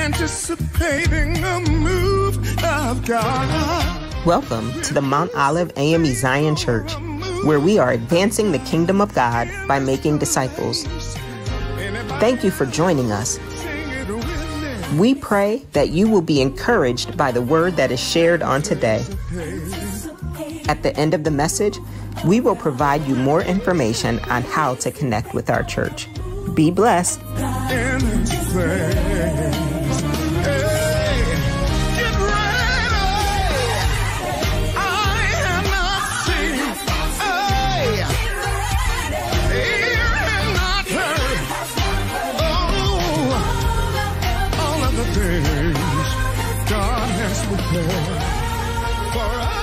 anticipating a move of God. Welcome to the Mount Olive AME Zion Church, where we are advancing the kingdom of God by making disciples. Thank you for joining us. We pray that you will be encouraged by the word that is shared on today. At the end of the message, we will provide you more information on how to connect with our church. Be blessed. God has prepared for us.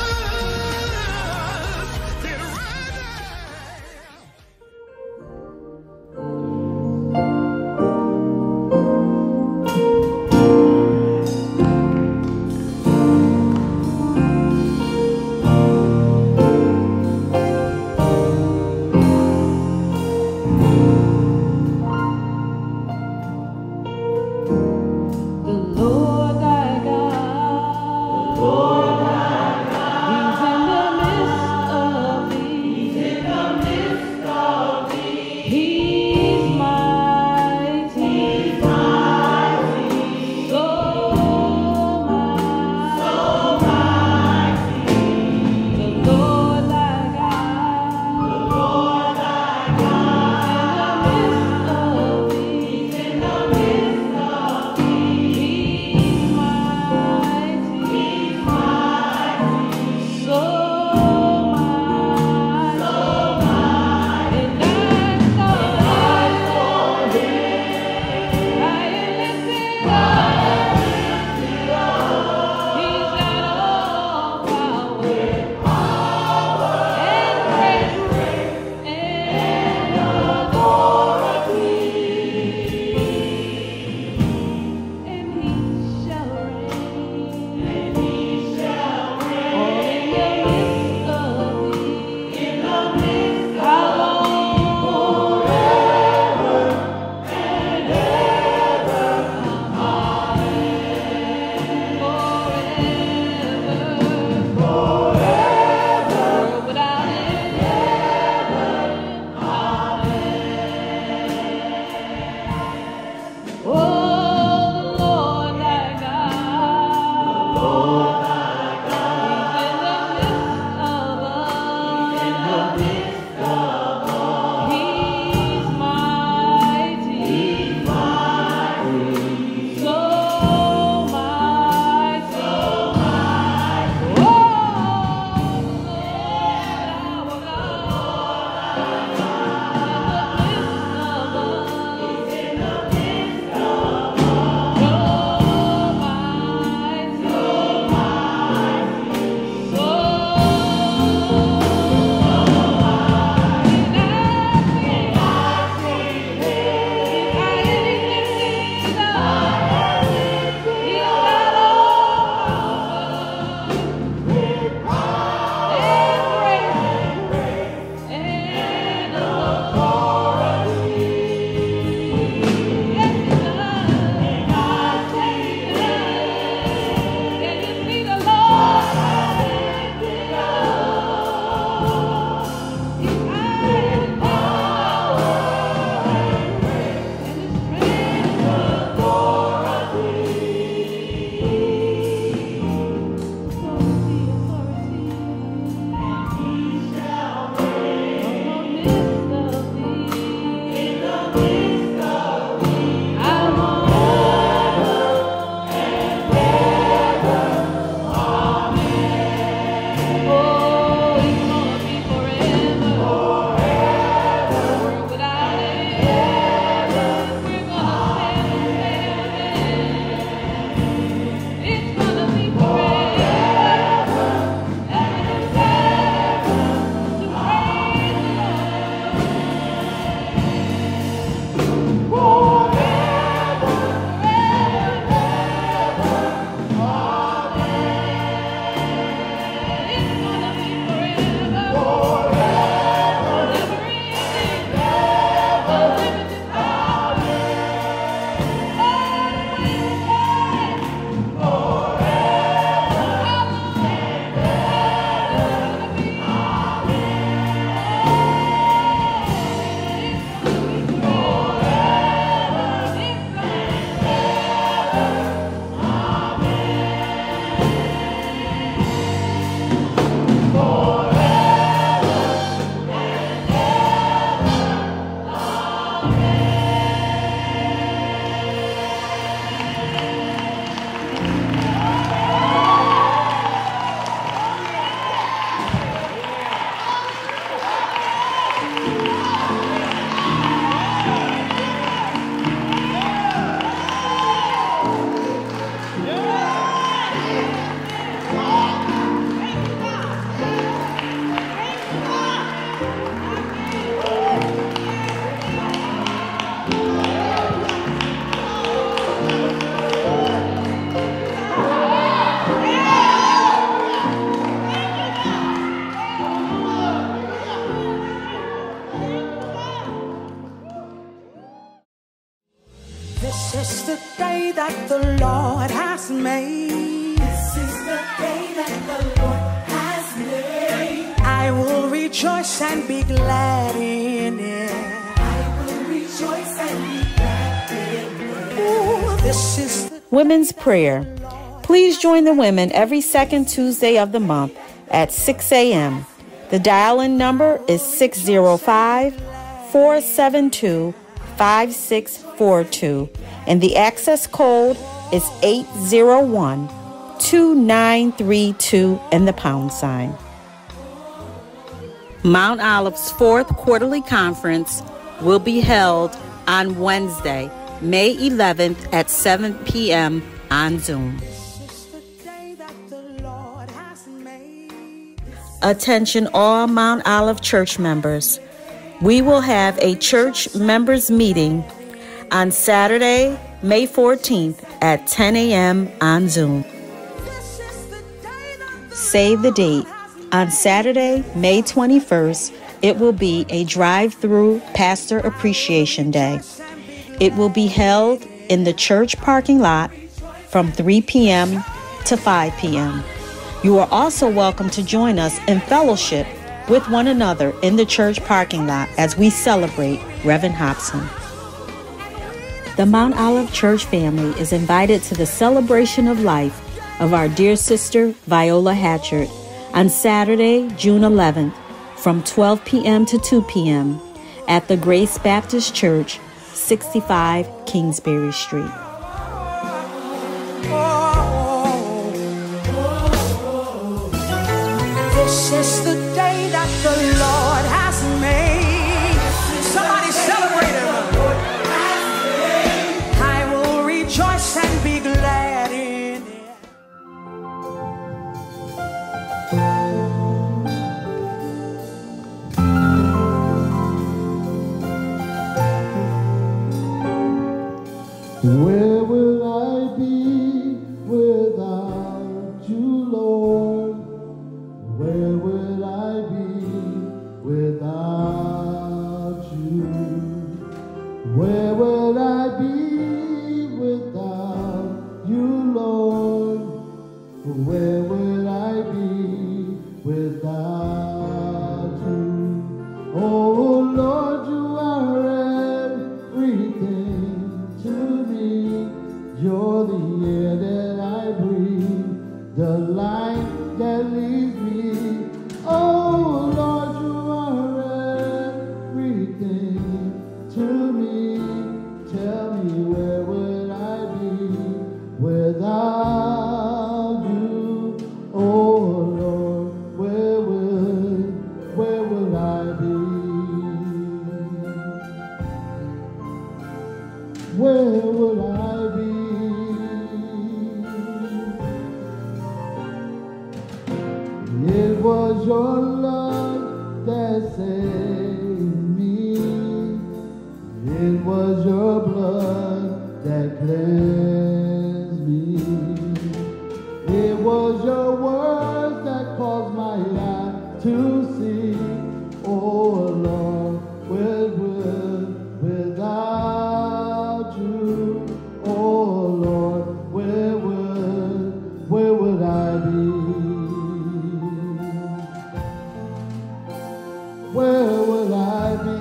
the Lord has made. This is the day that the Lord has made. I will rejoice and be glad in it. I will rejoice and be glad in it. Ooh, this is the Women's Prayer. Please join the women every second Tuesday of the month at 6 a.m. The dial-in number is 605-472-5642, and the access code is 801-2932 and the #. Mount Olive's fourth quarterly conference will be held on Wednesday, May 11th at 7 p.m. on Zoom. day that the Lord has made. Attention all Mount Olive church members. We will have a church members meeting on Saturday, May 14th at 10 a.m. on Zoom. This is the day that Save the date. On Saturday, May 21st, it will be a drive-through Pastor Appreciation Day. It will be held in the church parking lot from 3 p.m. to 5 p.m. You are also welcome to join us in fellowship with one another in the church parking lot as we celebrate Reverend Hopson. The Mount Olive Church family is invited to the celebration of life of our dear sister Viola Hatchard on Saturday, June 11th from 12 p.m. to 2 p.m. at the Grace Baptist Church, 65 Kingsbury Street. This is the day that the Lord has made. Somebody celebrate him. I will rejoice and be glad in it. Where will I be without you, Lord? Where will I be without you? Where will I be without you, Lord? Where will I be without you? Oh Lord, you are everything to me. You're the air that I breathe, the light that leads me. Oh Lord, you are everything to me. Tell me, where would I be without you? Oh Lord, where would I be? Where would I be? It was your love that saved me. It was your blood that cleansed me. It was your words that caused my eye to see. Oh Lord, without you, oh Lord, where would I be? Where would I be?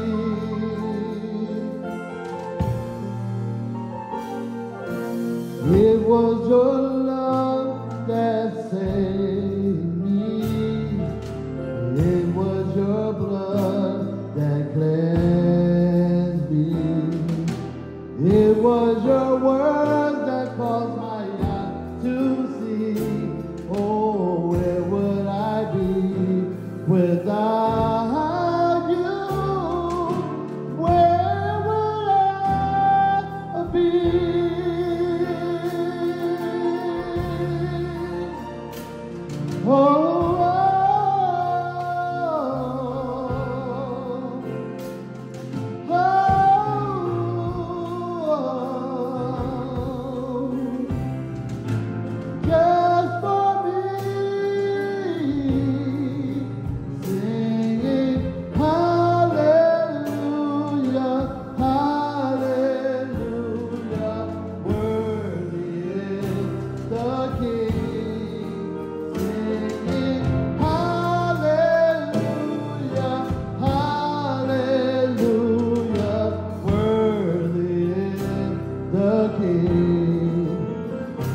It was your love that saved me. It was your blood that cleansed me. It was your word that caused my eye to see. Oh, where would I be without you? Where would I be?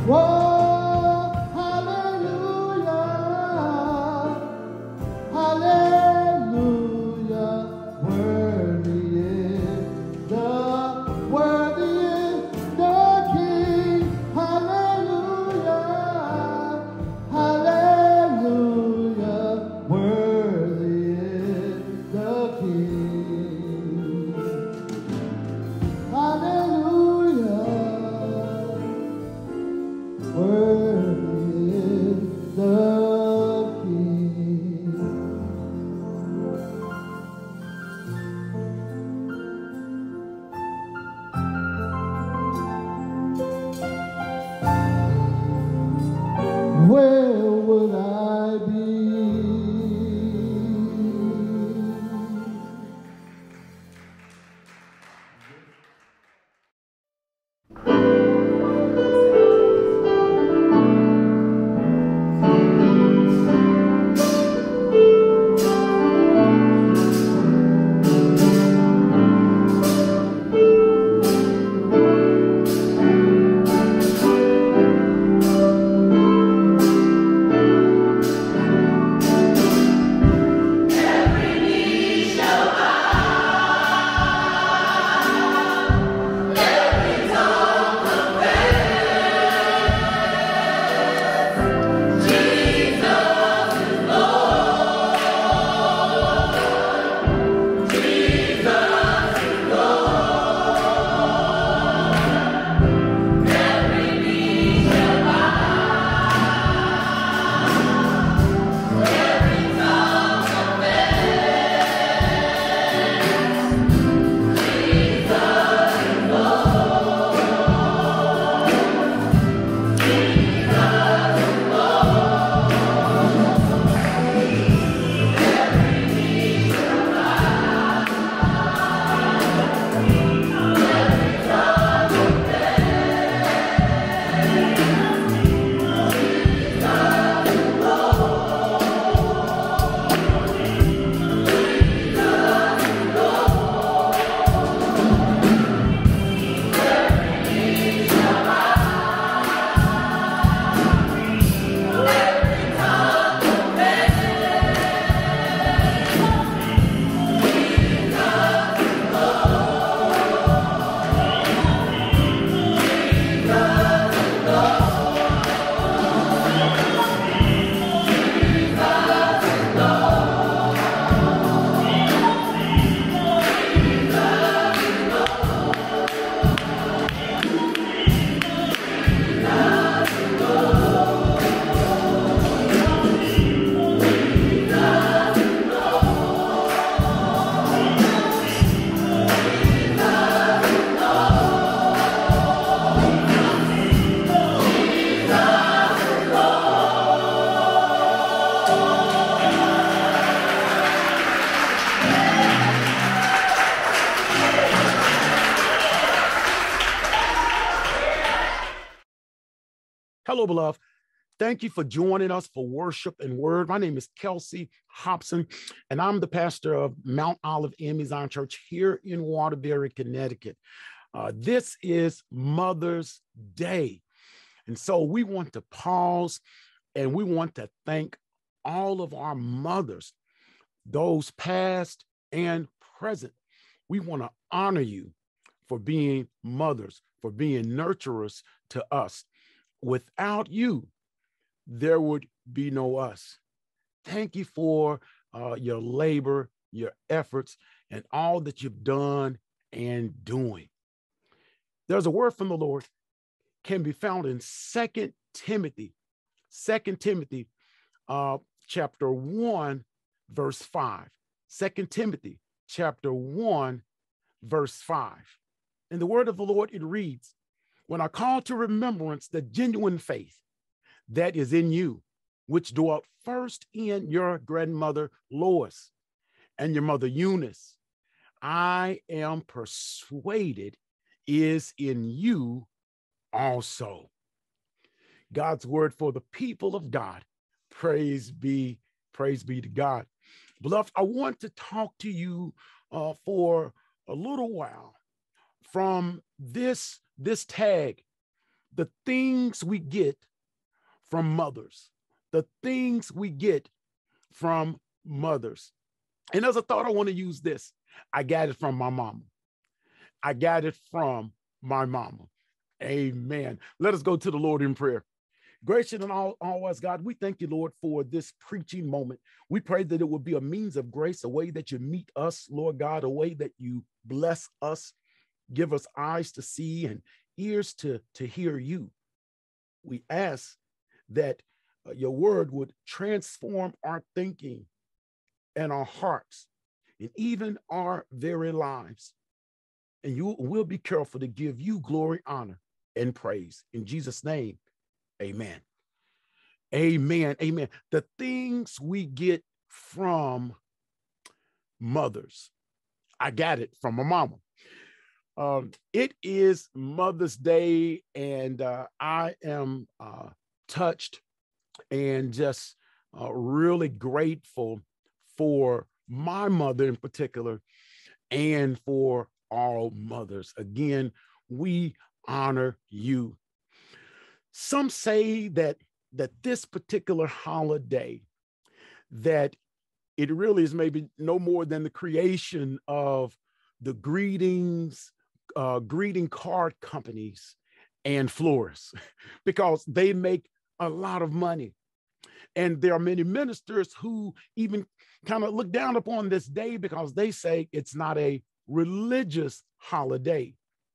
Whoa, hallelujah, hallelujah, worthy is the King, hallelujah, hallelujah, worthy is the King, hallelujah. Worthy is the King. Where would I be? Hello, beloved. Thank you for joining us for worship and word. My name is Kelsey Hopson, and I'm the pastor of Mount Olive AME Zion Church here in Waterbury, Connecticut. This is Mother's Day. And so we want to pause and we want to thank all of our mothers, those past and present. We want to honor you for being mothers, for being nurturers to us. Without you, there would be no us. Thank you for your labor, your efforts, and all that you've done and doing. There's a word from the Lord, can be found in 2 Timothy chapter 1, verse 5. 2 Timothy chapter 1, verse 5. In the word of the Lord, it reads, when I call to remembrance the genuine faith that is in you, which dwelt first in your grandmother Lois and your mother Eunice, I am persuaded is in you also. God's word for the people of God. Praise be to God. Beloved, I want to talk to you for a little while from this tag the things we get from mothers, the things we get from mothers. And as a thought, I want to use this. I got it from my mama. I got it from my mama. Amen. Let us go to the Lord in prayer. Gracious and always God, we thank you, Lord, for this preaching moment. We pray that it will be a means of grace, a way that you meet us, Lord God, a way that you bless us, give us eyes to see and ears to hear you. We ask that your word would transform our thinking and our hearts and even our very lives. And you will be careful to give you glory, honor, and praise. In Jesus' name, amen. Amen. Amen. The things we get from mothers. I got it from my mama. It is Mother's Day, and I am touched and just really grateful for my mother in particular and for all mothers. Again, we honor you. Some say that this particular holiday, that it really is maybe no more than the creation of the greeting card companies and florists, because they make a lot of money. And there are many ministers who even kind of look down upon this day because they say it's not a religious holiday.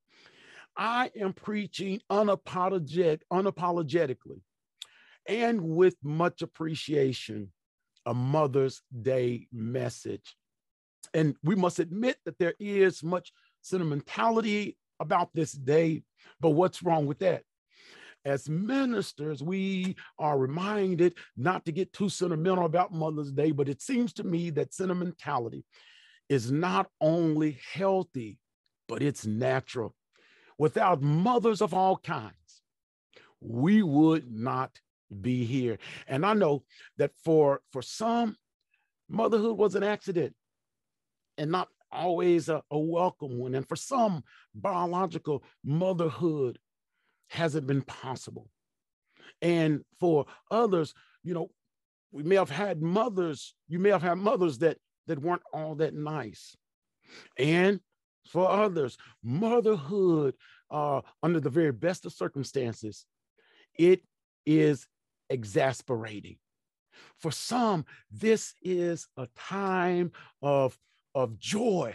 I am preaching unapologetically and with much appreciation a Mother's Day message. And we must admit that there is much sentimentality about this day, but what's wrong with that? As ministers, we are reminded not to get too sentimental about Mother's Day, but it seems to me that sentimentality is not only healthy, but it's natural. Without mothers of all kinds, we would not be here. And I know that for some, motherhood was an accident and not always a welcome one. And for some, biological motherhood hasn't been possible. And for others, we may have had mothers, you may have had mothers that weren't all that nice. And for others, motherhood, under the very best of circumstances, it is exasperating. For some, this is a time of joy.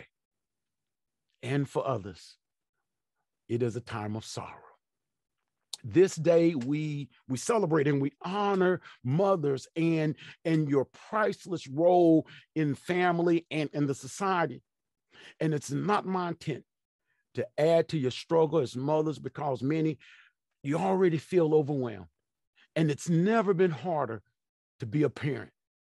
And for others, it is a time of sorrow. This day we celebrate and we honor mothers and your priceless role in family and in the society. And it's not my intent to add to your struggle as mothers, because many, you already feel overwhelmed. And it's never been harder to be a parent.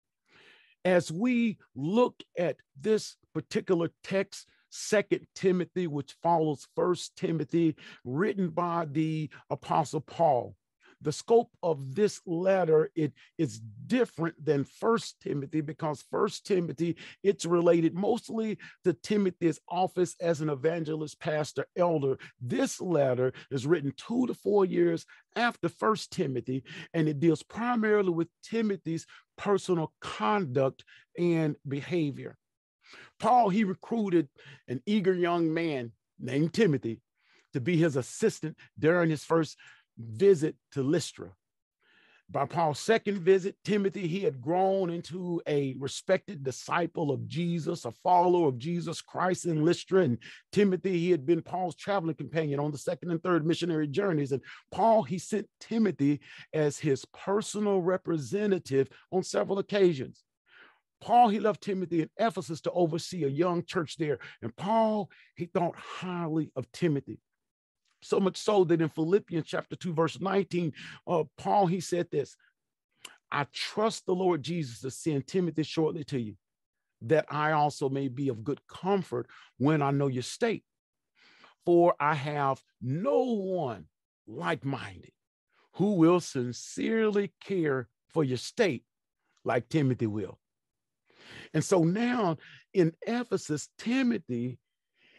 As we look at this particular text, 2 Timothy, which follows 1 Timothy, written by the Apostle Paul, the scope of this letter, it is different than 1 Timothy, because 1 Timothy, it's related mostly to Timothy's office as an evangelist, pastor, elder. This letter is written 2 to 4 years after 1 Timothy, and it deals primarily with Timothy's personal conduct and behavior. Paul, he recruited an eager young man named Timothy to be his assistant during his first visit to Lystra. By Paul's second visit, Timothy, he had grown into a respected disciple of Jesus, a follower of Jesus Christ in Lystra. And Timothy, he had been Paul's traveling companion on the second and third missionary journeys. And Paul, he sent Timothy as his personal representative on several occasions. Paul, he left Timothy in Ephesus to oversee a young church there. And Paul, he thought highly of Timothy. So much so that in Philippians chapter 2, verse 19, Paul, he said this: I trust the Lord Jesus to send Timothy shortly to you, that I also may be of good comfort when I know your state. For I have no one like-minded who will sincerely care for your state like Timothy will. And so now in Ephesus, Timothy,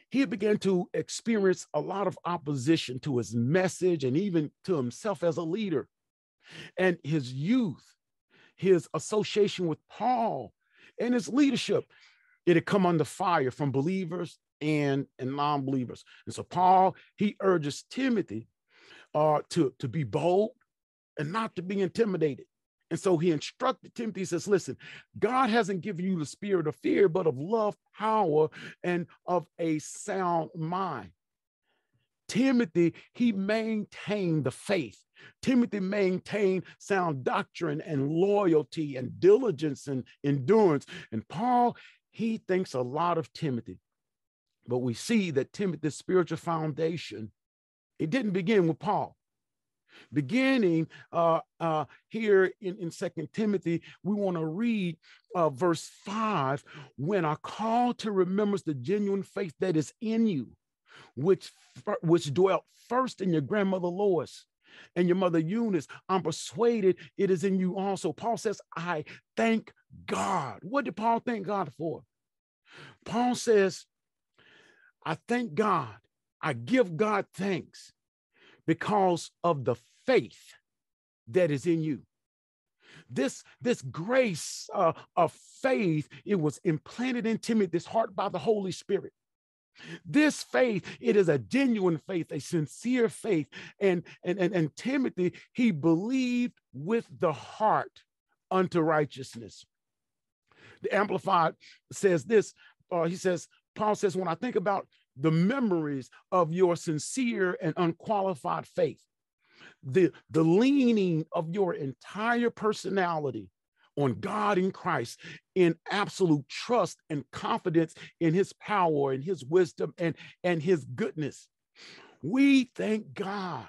he began to experience a lot of opposition to his message and even to himself as a leader. And his youth, his association with Paul and his leadership, it had come under fire from believers and non-believers. And so Paul, he urges Timothy to be bold and not to be intimidated. And so he instructed Timothy, he says, listen, God hasn't given you the spirit of fear, but of love, power, and of a sound mind. Timothy, he maintained the faith. Timothy maintained sound doctrine and loyalty and diligence and endurance. And Paul, he thinks a lot of Timothy. But we see that Timothy's spiritual foundation, it didn't begin with Paul. Beginning here in 2 Timothy, we want to read verse 5, when I call to remembrance the genuine faith that is in you, which dwelt first in your grandmother Lois and your mother Eunice. I'm persuaded it is in you also. Paul says, I thank God. What did Paul thank God for? Paul says, I thank God. I give God thanks because of the faith that is in you. This grace of faith, it was implanted in Timothy's heart by the Holy Spirit. This faith, it is a genuine faith, a sincere faith. And Timothy, he believed with the heart unto righteousness. The Amplified says this, Paul says, when I think about the memories of your sincere and unqualified faith, the leaning of your entire personality on God in Christ, in absolute trust and confidence in his power and his wisdom and his goodness. We thank God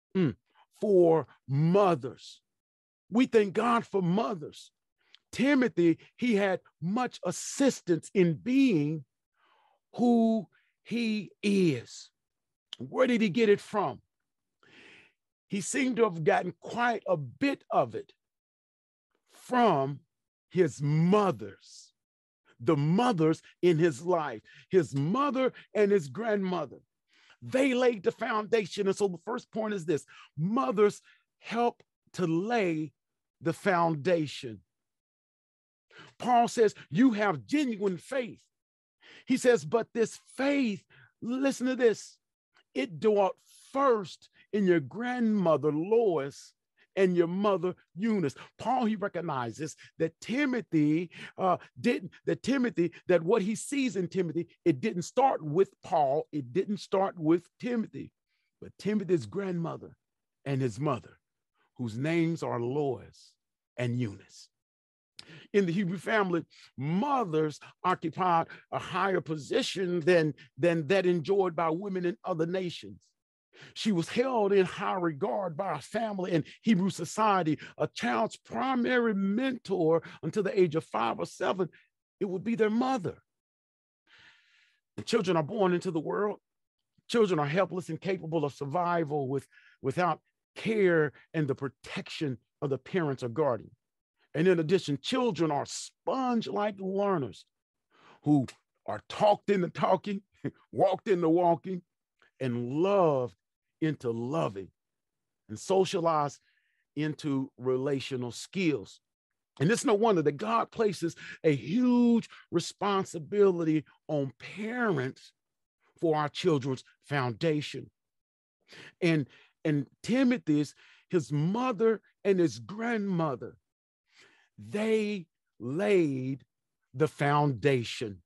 for mothers. We thank God for mothers. Timothy, he had much assistance in being who he is. Where did he get it from? He seemed to have gotten quite a bit of it from his mothers, the mothers in his life, his mother and his grandmother. They laid the foundation. And so the first point is this: mothers help to lay the foundation. Paul says, you have genuine faith. He says, but this faith, listen to this, it dwelt first in your grandmother Lois and your mother Eunice. Paul, he recognizes that that what he sees in Timothy, it didn't start with Paul, it didn't start with Timothy, but Timothy's grandmother and his mother, whose names are Lois and Eunice. In the Hebrew family, mothers occupied a higher position than that enjoyed by women in other nations. She was held in high regard by a family in Hebrew society. A child's primary mentor until the age of 5 or 7, it would be their mother. The children are born into the world. Children are helpless and capable of survival without care and the protection of the parents or guardian. And in addition, children are sponge-like learners who are talked into talking, walked into walking, and loved into loving, and socialized into relational skills. And it's no wonder that God places a huge responsibility on parents for our children's foundation. And Timothy's, his mother and his grandmother, they laid the foundation.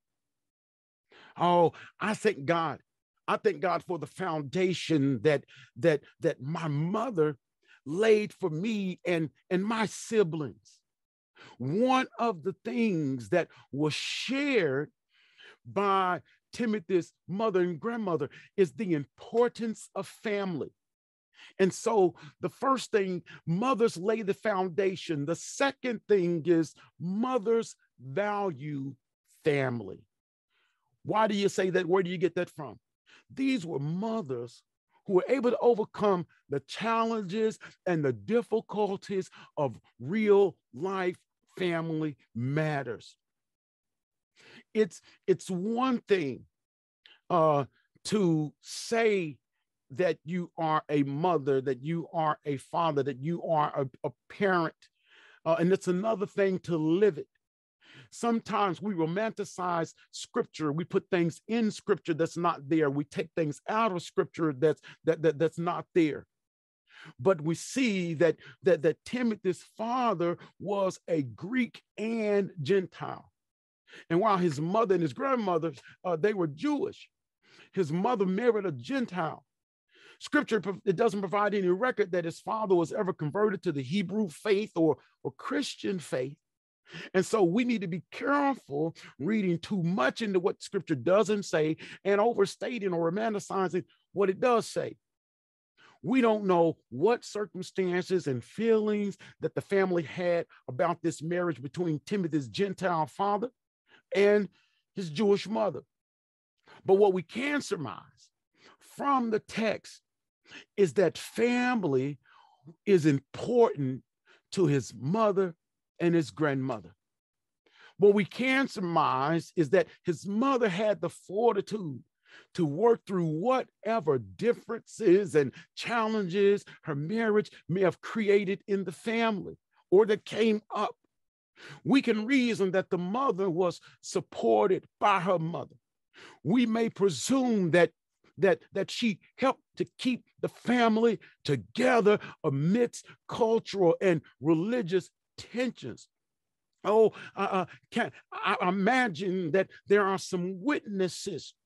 Oh, I thank God. I thank God for the foundation that my mother laid for me and my siblings. One of the things that was shared by Timothy's mother and grandmother is the importance of family. And so the first thing, mothers lay the foundation. The second thing is mothers value family. Why do you say that? Where do you get that from? These were mothers who were able to overcome the challenges and the difficulties of real life family matters. It's one thing to say that you are a mother, that you are a father, that you are a parent. And it's another thing to live it. Sometimes we romanticize scripture. We put things in scripture that's not there. We take things out of scripture that's not there. But we see that Timothy's father was a Greek and Gentile. And while his mother and his grandmother, they were Jewish, his mother married a Gentile. Scripture, it doesn't provide any record that his father was ever converted to the Hebrew faith or Christian faith. And so we need to be careful reading too much into what scripture doesn't say and overstating or romanticizing what it does say. We don't know what circumstances and feelings that the family had about this marriage between Timothy's Gentile father and his Jewish mother. But what we can surmise from the text is that family is important to his mother and his grandmother. What we can surmise is that his mother had the fortitude to work through whatever differences and challenges her marriage may have created in the family or that came up. We can reason that the mother was supported by her mother. We may presume that she helped to keep the family together amidst cultural and religious tensions. I imagine that there are some witnesses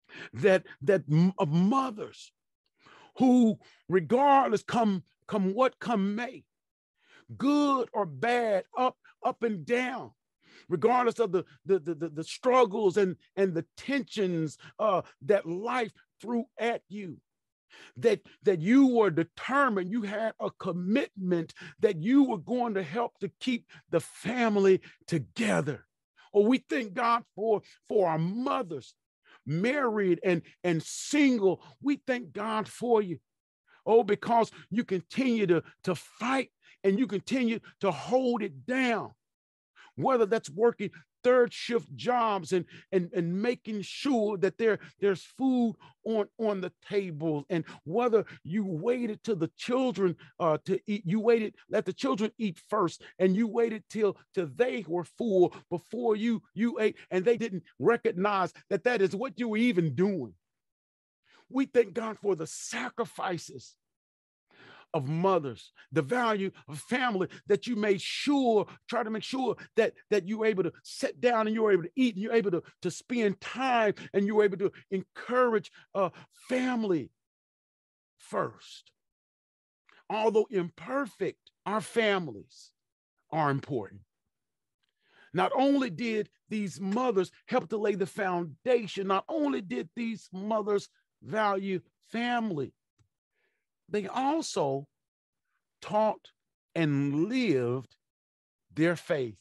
of mothers who, regardless, come what may, good or bad, up and down, regardless of the struggles and the tensions that life threw at you, that you were determined, you had a commitment that you were going to help to keep the family together. Or we thank God for our mothers, married and single. We thank God for you. Oh, because you continue to fight and you continue to hold it down, whether that's working third shift jobs and making sure that there's food on the table, and whether you waited till the children to eat, let the children eat first, and you waited till they were full before you ate, and they didn't recognize that is what you were even doing. We thank God for the sacrifices of mothers, the value of family, that you try to make sure that you're able to sit down and you're able to eat and you're able to spend time and you're able to encourage family first. Although imperfect, our families are important. Not only did these mothers help to lay the foundation, not only did these mothers value family, they also taught and lived their faith.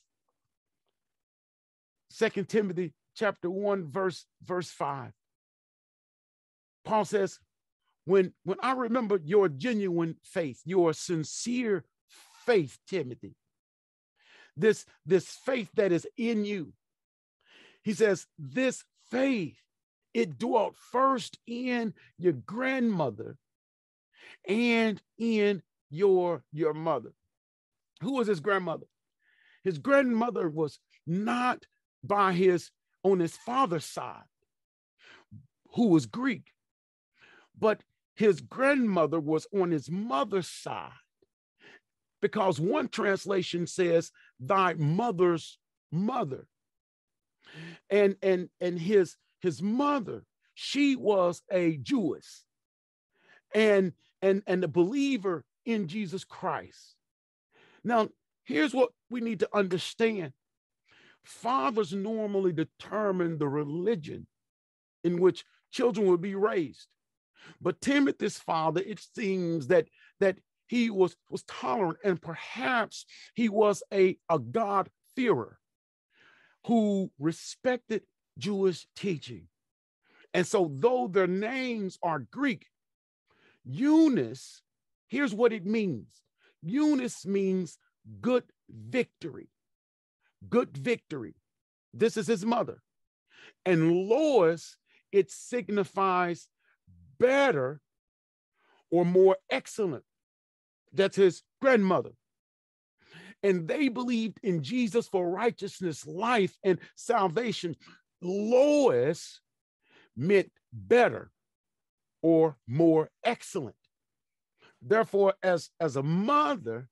2 Timothy chapter 1, verse 5. Paul says, when I remember your genuine faith, your sincere faith, Timothy, this faith that is in you, he says, this faith, it dwelt first in your grandmother and in your mother. Who was his grandmother? His grandmother was not on his father's side, who was Greek, but his grandmother was on his mother's side, because one translation says thy mother's mother. And his mother, she was a Jewess and a believer in Jesus Christ. Now, here's what we need to understand. Fathers normally determine the religion in which children will be raised. But Timothy's father, it seems that he was tolerant, and perhaps he was a God-fearer who respected Jewish teaching. And so though their names are Greek, Eunice, here's what it means. Eunice means good victory. Good victory. This is his mother. And Lois it signifies better or more excellent. That's his grandmother. And they believed in Jesus for righteousness, life, and salvation. Lois meant better or more excellent. Therefore, as a mother,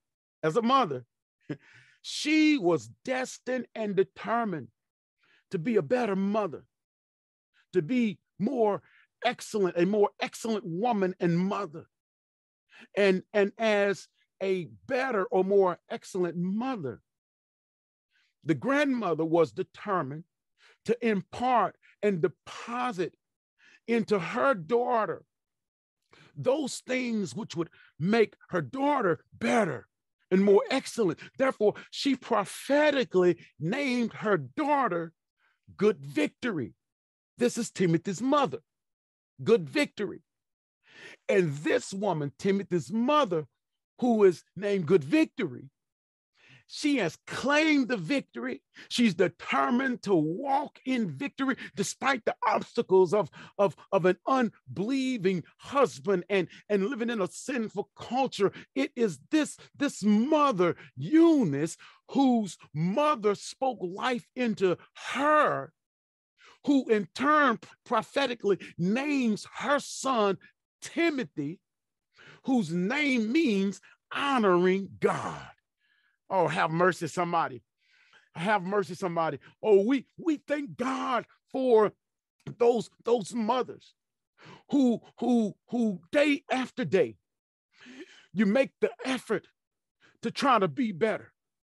she was destined and determined to be a better mother, to be more excellent, a more excellent woman and mother. And as a better or more excellent mother, the grandmother was determined to impart and deposit into her daughter those things which would make her daughter better and more excellent. Therefore, she prophetically named her daughter Good Victory. This is Timothy's mother, Good Victory. And this woman, Timothy's mother, who is named Good Victory, she has claimed the victory. She's determined to walk in victory despite the obstacles of an unbelieving husband and living in a sinful culture. It is this mother, Eunice, whose mother spoke life into her, who in turn prophetically names her son Timothy, whose name means honoring God. Oh, have mercy, somebody. Have mercy, somebody. Oh, we thank God for those mothers who day after day, you make the effort to try to be better.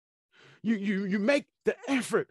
You make the effort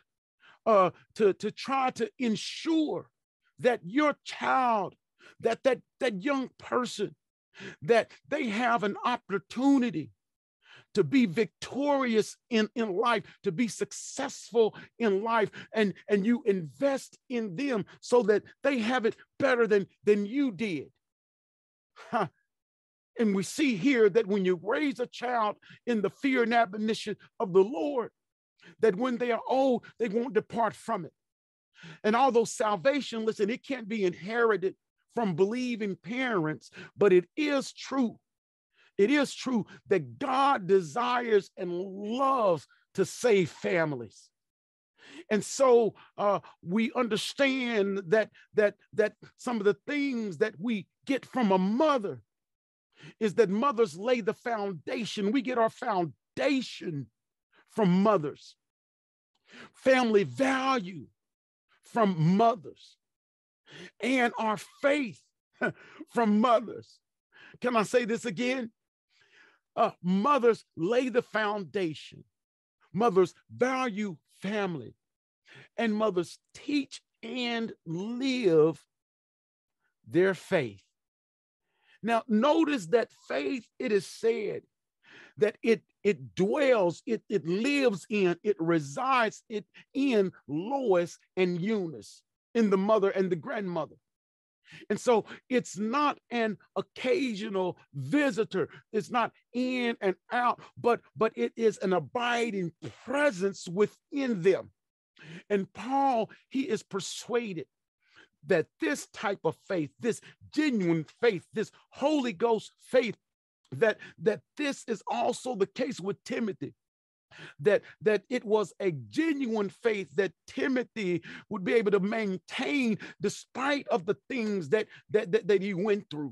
to try to ensure that your child, that young person, that they have an opportunity to be victorious in life, to be successful in life, and you invest in them so that they have it better than you did. Huh. And we see here that when you raise a child in the fear and admonition of the Lord, that when they are old, they won't depart from it. And although salvation, listen, it can't be inherited from believing parents, but it is true. It is true that God desires and loves to save families. And so we understand that some of the things that we get from a mother is that mothers lay the foundation. We get our foundation from mothers. Family value from mothers. And our faith from mothers. Can I say this again? Mothers lay the foundation. Mothers value family. And mothers teach and live their faith. Now, notice that faith, it is said that it dwells, it lives in, it resides in Lois and Eunice, in the mother and the grandmother. And so it's not an occasional visitor. It's not in and out, but it is an abiding presence within them. And Paul, he is persuaded that this type of faith, this genuine faith, this Holy Ghost faith, that this is also the case with Timothy. That it was a genuine faith that Timothy would be able to maintain despite of the things that he went through.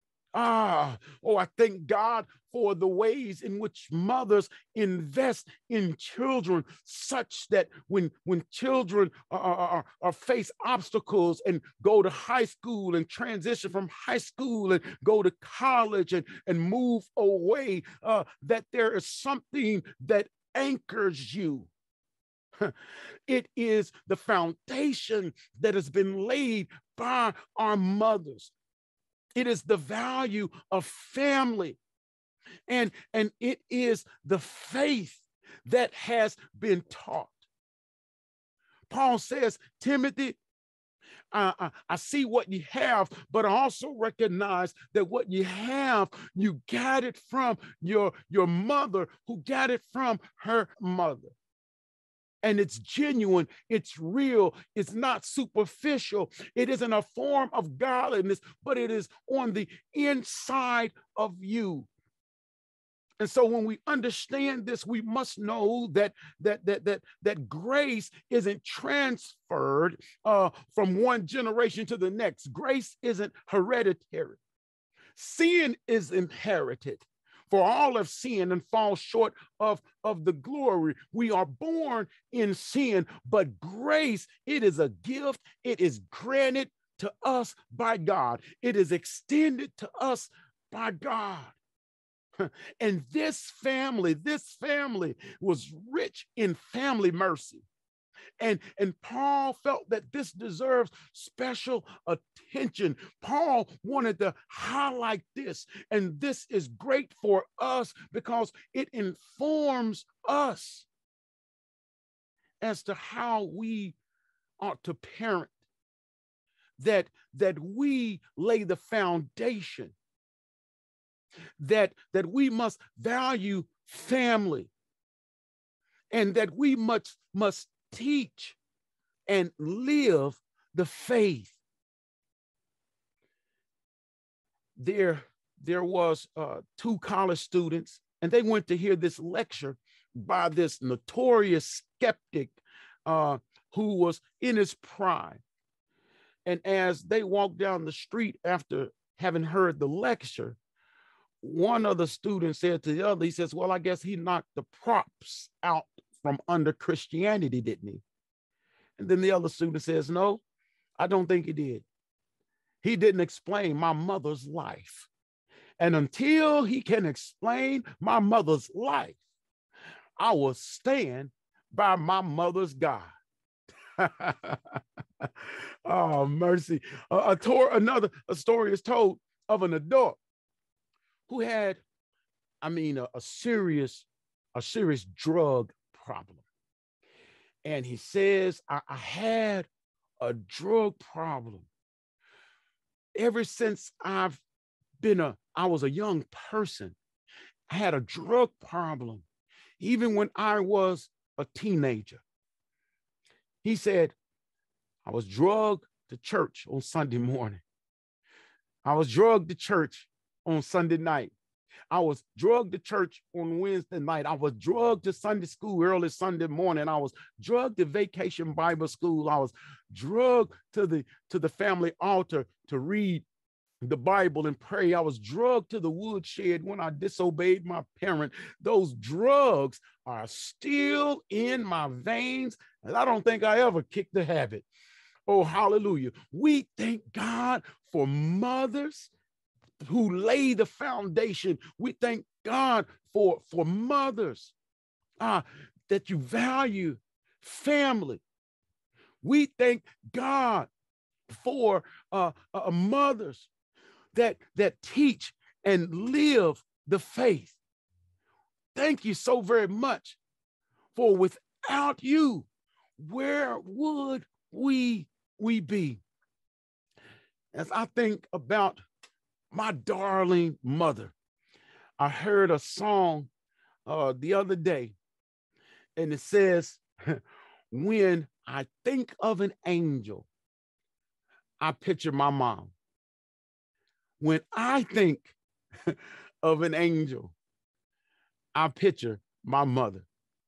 I thank God for the ways in which mothers invest in children, such that when children are face obstacles and go to high school and transition from high school and go to college and move away, that there is something that anchors you. It is the foundation that has been laid by our mothers. It is the value of family. And it is the faith that has been taught. Paul says, Timothy, I see what you have, but I also recognize that what you have, you got it from your mother, who got it from her mother. and it's genuine, it's real, it's not superficial. It isn't a form of godliness, but it is on the inside of you. And so when we understand this, we must know that grace isn't transferred from one generation to the next. Grace isn't hereditary. Sin is inherited. For all have sinned and fall short of the glory. We are born in sin, but grace, it is a gift. It is granted to us by God. It is extended to us by God. And this family was rich in family mercy. And Paul felt that this deserves special attention. Paul wanted to highlight this, and this is great for us because it informs us as to how we ought to parent, that we lay the foundation, that we must value family, and that we must teach and live the faith. There was two college students, and they went to hear this lecture by this notorious skeptic who was in his prime. And as they walked down the street after having heard the lecture, one of the students said to the other, he says, well, I guess he knocked the props out from under Christianity, didn't he? And then the other student says, no, I don't think he did. He didn't explain my mother's life. And until he can explain my mother's life, I will stand by my mother's God. Oh, mercy. A story is told of an adult who had, a serious drug problem. And he says, I had a drug problem ever since I was a young person. I had a drug problem even when I was a teenager. He said, I was drugged to church on Sunday morning. I was drugged to church on Sunday night. I was drugged to church on Wednesday night. I was drugged to Sunday school early Sunday morning. I was drugged to vacation Bible school. I was drugged to the family altar to read the Bible and pray. I was drugged to the woodshed when I disobeyed my parent. Those drugs are still in my veins, and I don't think I ever kicked the habit. Oh, hallelujah. We thank God for mothers who lay the foundation. We thank God for mothers that you value family. We thank God for mothers that teach and live the faith. Thank you so very much, for without you, where would we be? As I think about my darling mother, I heard a song the other day, and it says, when I think of an angel, I picture my mom. When I think of an angel, I picture my mother.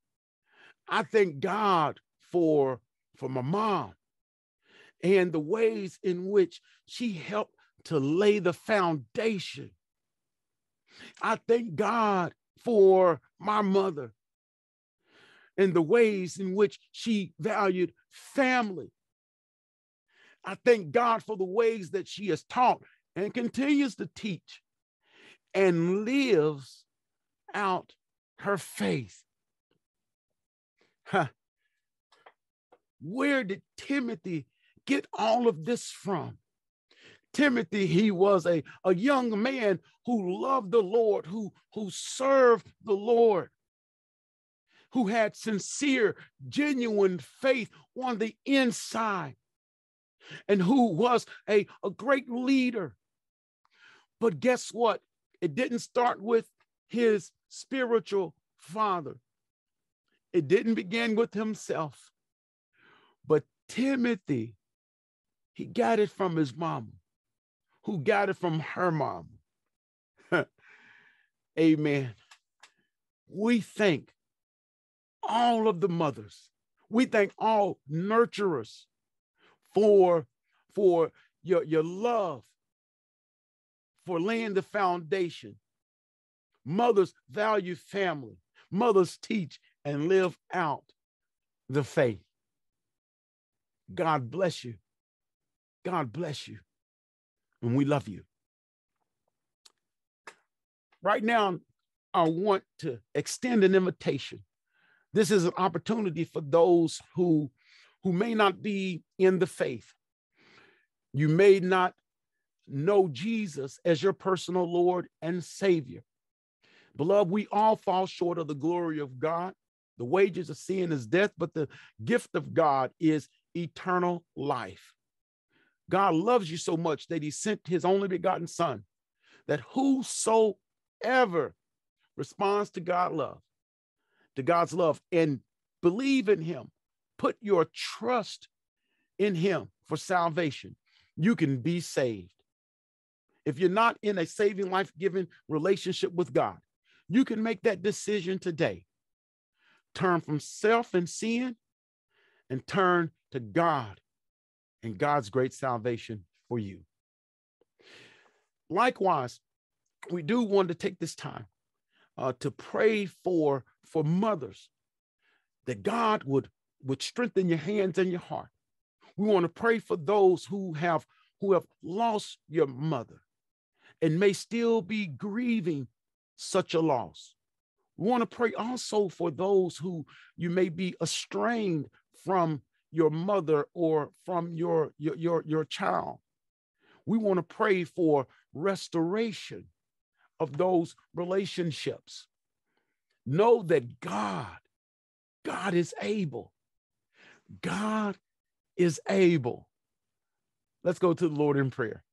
I thank God for my mom and the ways in which she helped to lay the foundation. I thank God for my mother and the ways in which she valued family. I thank God for the ways that she has taught and continues to teach and lives out her faith. Where did Timothy get all of this from? Timothy, he was a young man who loved the Lord, who served the Lord, who had sincere, genuine faith on the inside, and who was a great leader. But guess what? It didn't start with his spiritual father. It didn't begin with himself, but Timothy, he got it from his mama, who got it from her mama. Amen. We thank all of the mothers. We thank all nurturers for your love, for laying the foundation. Mothers value family. Mothers teach and live out the faith. God bless you. God bless you. And we love you. Right now, I want to extend an invitation. This is an opportunity for those who may not be in the faith. You may not know Jesus as your personal Lord and Savior. Beloved, we all fall short of the glory of God. The wages of sin is death, but the gift of God is eternal life. God loves you so much that he sent his only begotten son, that whosoever responds to God's love and believe in him, put your trust in him for salvation, you can be saved. If you're not in a saving, life-giving relationship with God, you can make that decision today. Turn from self and sin and turn to God and God's great salvation for you. Likewise, we do want to take this time to pray for mothers, that God would strengthen your hands and your heart. We want to pray for those who have lost your mother and may still be grieving such a loss. We want to pray also for those who you may be estranged from your mother or from your child. We want to pray for restoration of those relationships. Know that God is able. God is able. Let's go to the Lord in prayer.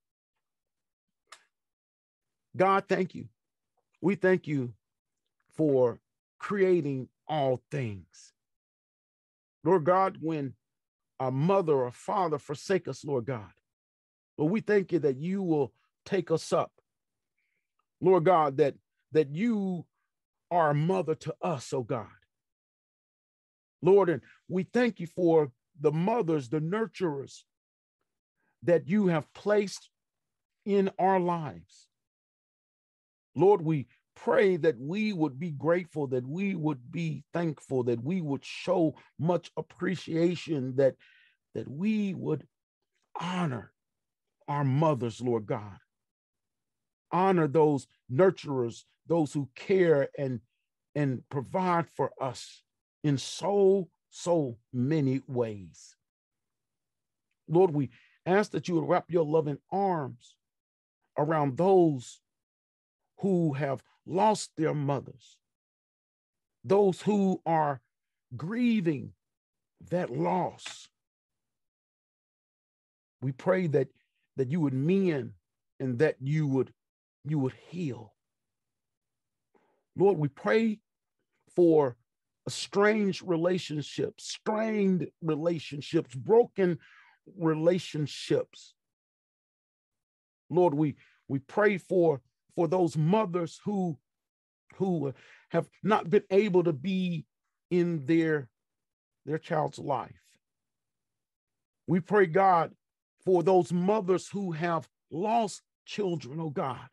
God, thank you. We thank you for creating all things. Lord God, when our mother or father forsake us, Lord God, Lord, we thank you that you will take us up. Lord God, that you are a mother to us, oh God. Lord, and we thank you for the mothers, the nurturers that you have placed in our lives. Lord, we pray that we would be grateful, that we would be thankful, that we would show much appreciation, that we would honor our mothers, Lord God. Honor those nurturers, those who care and provide for us in so many ways. Lord, we ask that you would wrap your loving arms around those who have lost their mothers, those who are grieving that loss. We pray that you would mend and that you would heal. Lord, we pray for estranged relationships, strained relationships, broken relationships. Lord, we pray for those mothers who have not been able to be in their child's life. We pray, God, for those mothers who have lost children, oh God.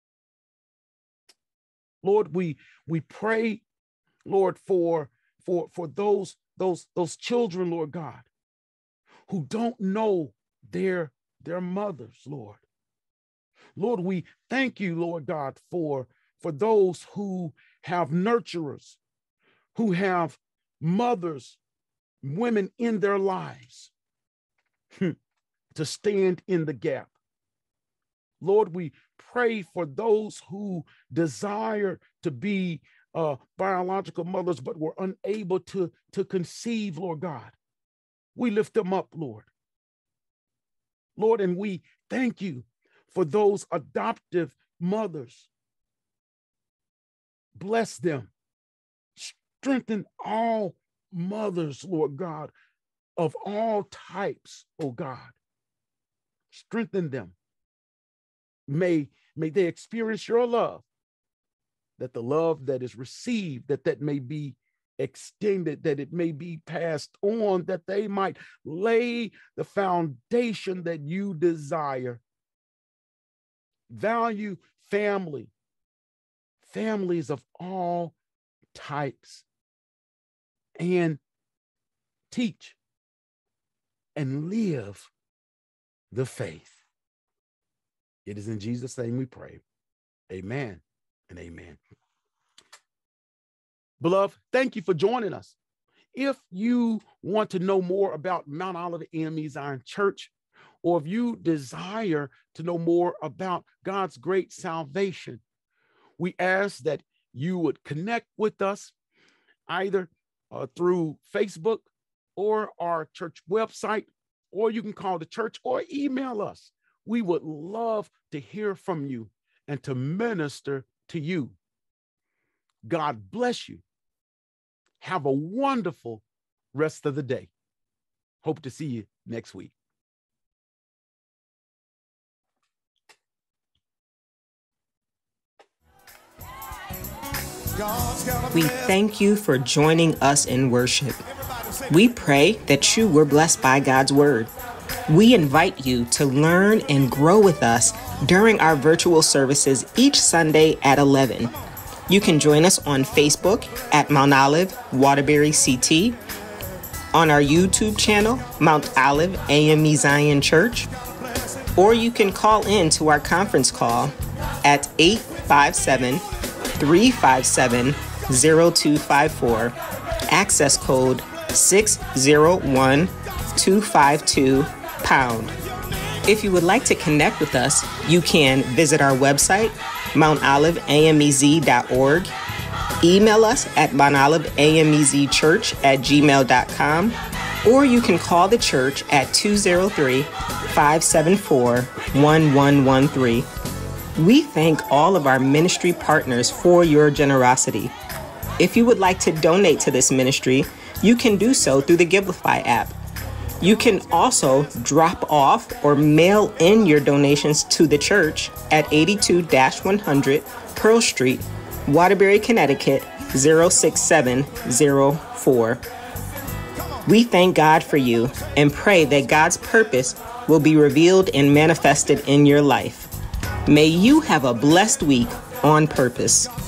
Lord, we pray, Lord, for those children, Lord God, who don't know their mothers, Lord. Lord, we thank you, Lord God, for those who have nurturers, who have mothers, women in their lives to stand in the gap. Lord, we pray for those who desire to be biological mothers, but were unable to conceive, Lord God. We lift them up, Lord. Lord, and we thank you for those adoptive mothers. Bless them, Strengthen all mothers, Lord God, of all types, oh God. Strengthen them. May they experience your love, that the love that is received, that may be extended, that it may be passed on, that they might lay the foundation that you desire. Value families of all types, and teach and live the faith. It is in Jesus' name we pray. Amen and amen. Beloved, thank you for joining us. If you want to know more about Mount Olive AME Zion Church, or if you desire to know more about God's great salvation, we ask that you would connect with us either through Facebook or our church website, or you can call the church or email us. We would love to hear from you and to minister to you. God bless you. Have a wonderful rest of the day. Hope to see you next week. We thank you for joining us in worship. We pray that you were blessed by God's word. We invite you to learn and grow with us during our virtual services each Sunday at 11. You can join us on Facebook at Mount Olive Waterbury CT, on our YouTube channel, Mount Olive AME Zion Church, or you can call in to our conference call at 857-357-0254, access code 601252#. If you would like to connect with us, you can visit our website, mountoliveamez.org, email us at mountoliveamezchurch@gmail.com, or you can call the church at 203-574-1113. We thank all of our ministry partners for your generosity. If you would like to donate to this ministry, you can do so through the Givelify app. You can also drop off or mail in your donations to the church at 82-100 Pearl Street, Waterbury, Connecticut, 06704. We thank God for you and pray that God's purpose will be revealed and manifested in your life. May you have a blessed week on purpose.